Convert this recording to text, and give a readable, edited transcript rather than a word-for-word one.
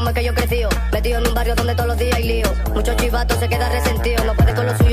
cómo es que yo crecí. Metido en un barrio donde todos los días hay lío. Muchos chivatos se quedan resentidos, no puede con lo suyo.